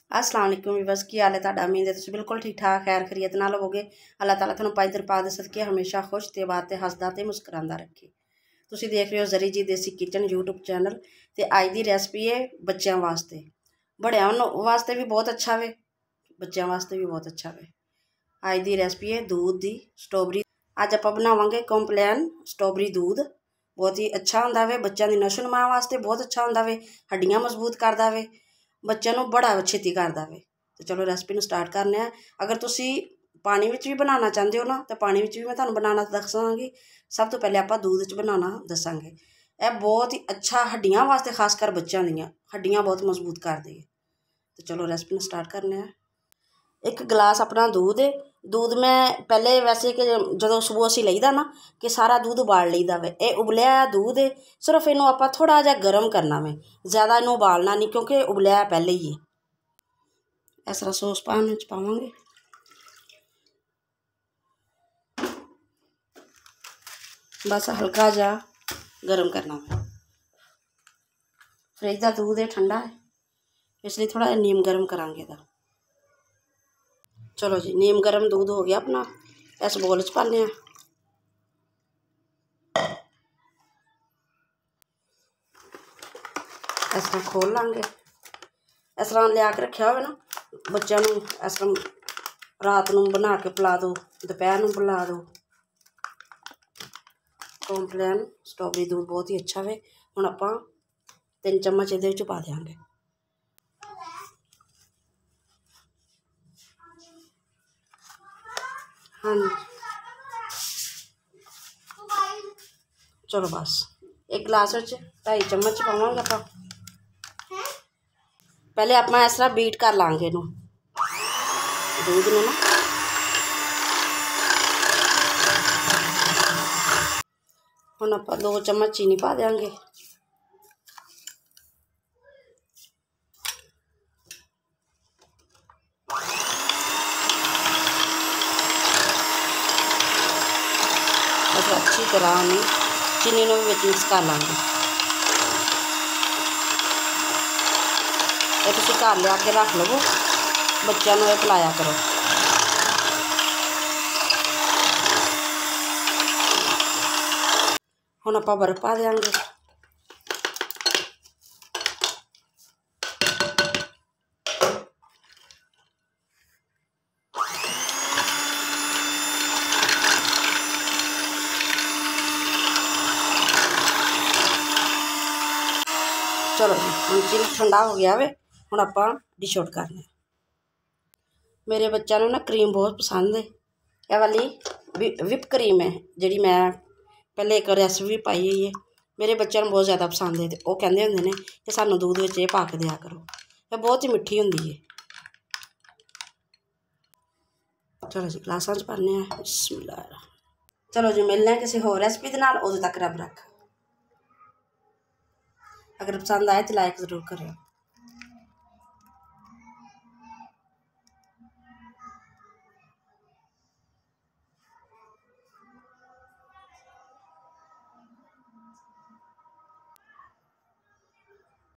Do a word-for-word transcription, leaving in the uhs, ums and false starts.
अस्सलाम वालेकुम बस की हाल है तुहाडा। उम्मीद है तुसीं बिल्कुल ठीक ठाक खैर खरीयत नाल होवोगे। अल्लाह ताला तुहानूं पाई दरपार दे सदके हमेशा खुश ते बात ते हसदा ते मुस्करांदा रखे। तुसीं देख रहे हो जरी जी देसी किचन यूट्यूब चैनल। ते अज दी रैसपी है बच्चों वास्ते, बड़ियां वास्ते भी बहुत अच्छा वे, बच्चों वास्ते भी बहुत अच्छा वे। अज दी रैसपी है दूध दी स्ट्रॉबेरी। अज आपां बनावांगे कॉम्पलैन स्ट्रॉबेरी दूध। बहुत ही अच्छा होंदा वे, बच्चों की नशो नुमा वास्ते बहुत अच्छा होंदा वे, हड्डियां मजबूत करदा वे, बच्चों नूं बड़ा छेती करदा वे। तो चलो रैसपी नूं स्टार्ट करने हैं। अगर तुसीं पानी विच भी बनाना चाहते हो ना तो पानी विच भी मैं तुहानूं बनाना दसांगी। सब तो पहले आपां दूध च बनाना दसांगे। यह बहुत ही अच्छा हड्डियां वास्ते, खासकर बच्चों दियां हड्डियां बहुत मजबूत करदी है। तो चलो रैसपी नूं स्टार्ट करने हैं। एक गिलास अपना दूध है। दूध में पहले वैसे कि जो सुबह असीं लईदा ना कि सारा दूध उबाल लईदा वे। ये उबलिया दूध है, सिर्फ इनू आपां थोड़ा जिहा गर्म करना वे, ज़्यादा इनू उबालना नहीं क्योंकि उबलिया पहले ही है। इस तरह सॉस पैन च पावांगे। बस हल्का जा गर्म करना वे। फ्रिज का दूध है, ठंडा है, इसलिए थोड़ा नीम गर्म करांगे इहदा। चलो जी नीम गर्म दूध हो गया अपना, इस बोल च पाने हैं। इस तरह खोल लांगे। इस तरह लिया के रखा हो ना बच्चों नूं, इस तरह रात नूं बना के पिला दो, दोपहर नूं पिला दो। कॉम्पलैन स्ट्रॉबेरी दूध बहुत ही अच्छा वे। हुण आपां तीन चम्मच इहदे विच पा देंगे। हाँ चलो बस एक गिलास ढाई चम्मच पावांगे आपां। पहले आप इस तरह बीट कर लांगे नूं दूध नूं ना। हुण आपां दो चम्मच चीनी पा देंगे। अच्छी तरह हमें चीनी नूं भी विच मिक्स कर लांगे। ये तुसीं घर लिया के रख लवो, बच्चों नूं पिलाया करो। हुण आपां बर्फ पा देंगे। चलो जी चीनी ठंडा हो गया वे। हुण आपां डिश आउट करने। मेरे बच्चों नूं ना क्रीम बहुत पसंद है। यह वाली विप क्रीम है जिहड़ी मैं पहले एक रैसपी पाई हुई है। मेरे बच्चों नूं बहुत ज़्यादा पसंद है। तो वह कहंदे हुंदे ने कि सानूं दूध विच इह पा के दिया करो। यह बहुत ही मिठी हुंदी है। चलो जी गिलासां च पाने हैं। बिस्मिल्लाह। चलो जी मिलने हैं किसी होर रैसपी दे नाल। उदों तक रब रख। अगर पसंद आए तो लाइक ज़रूर करें।